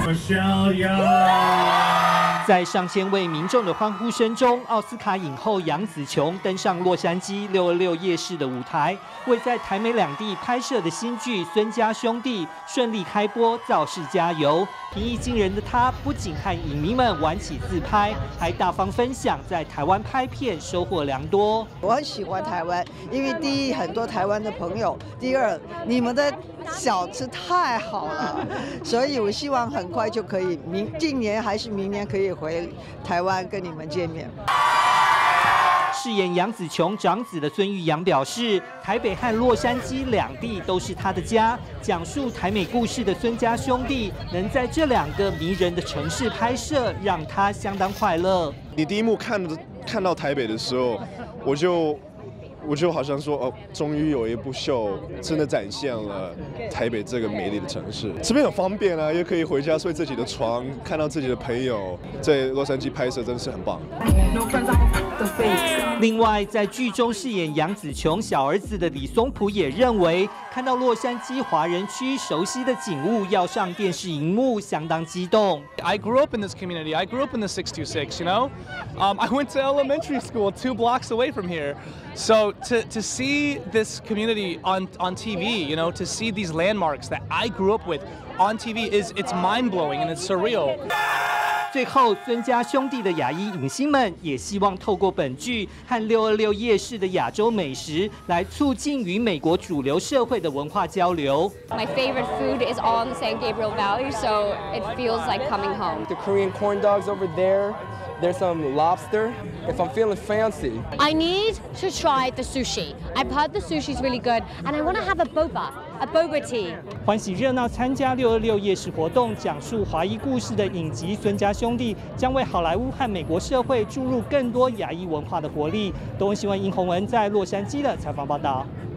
在上千位民众的欢呼声中，奥斯卡影后杨紫琼登上洛杉矶626夜市的舞台，为在台美两地拍摄的新剧《孙家兄弟》顺利开播造势加油。平易近人的她，不仅和影迷们玩起自拍，还大方分享在台湾拍片收获良多。 我很喜欢台湾，因为第一很多台湾的朋友，第二你们的小吃太好了，所以我希望很快就可以今年还是明年可以回台湾跟你们见面。 饰演杨紫琼长子的孙玉阳表示，台北和洛杉矶两地都是他的家。讲述台美故事的孙家兄弟，能在这两个迷人的城市拍摄，让他相当快乐。 你第一幕看到台北的时候，我就好像说，哦，终于有一部秀真的展现了台北这个美丽的城市。这边很方便啊，也可以回家睡自己的床，看到自己的朋友。在洛杉矶拍摄真的是很棒。 另外，在剧中饰演杨紫琼小儿子的李松浦也认为，看到洛杉矶华人区熟悉的景物要上电视荧幕，相当激动。 I grew up in this community. I grew up in the 626. You know, I went to elementary school 2 blocks away from here. So to see this community on TV, you know, to see these landmarks that I grew up with on TV it's mind-blowing and it's surreal. 最后，孙家兄弟的亚裔影星们也希望透过本剧和626夜市的亚洲美食，来促进与美国主流社会的文化交流。 My favorite food is all in the San Gabriel Valley, so it feels like coming home. The Korean corn dogs over there. There's some lobster. If I'm feeling fancy, I need to try the sushi. I've heard the sushi's really good, and I want to have a boba tea. 欢喜热闹参加626夜市活动，讲述华裔故事的影集《孙家兄弟》将为好莱坞和美国社会注入更多亚裔文化的活力。东闻新闻殷宏文在洛杉矶的采访报道。